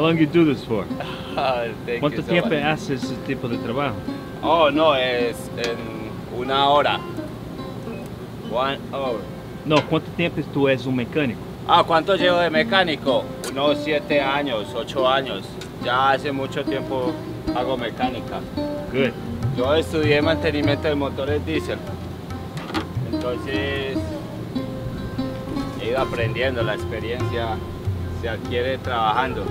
long you do this for? Thank ¿Cuánto you so tiempo much. haces ese tipo de trabajo? Oh, no, es en una hora. 1 hour. No, ¿cuánto tiempo tú eres un mecánico? ¿Cuánto llevo de mecánico? Unos 7 años, 8 años. Ya hace mucho tiempo hago mecánica. Good. Yo estudié mantenimiento de motores diésel. Entonces he ido aprendiendo, la experiencia se adquiere trabajando.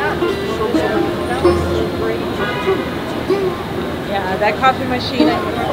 Yeah, that coffee machine.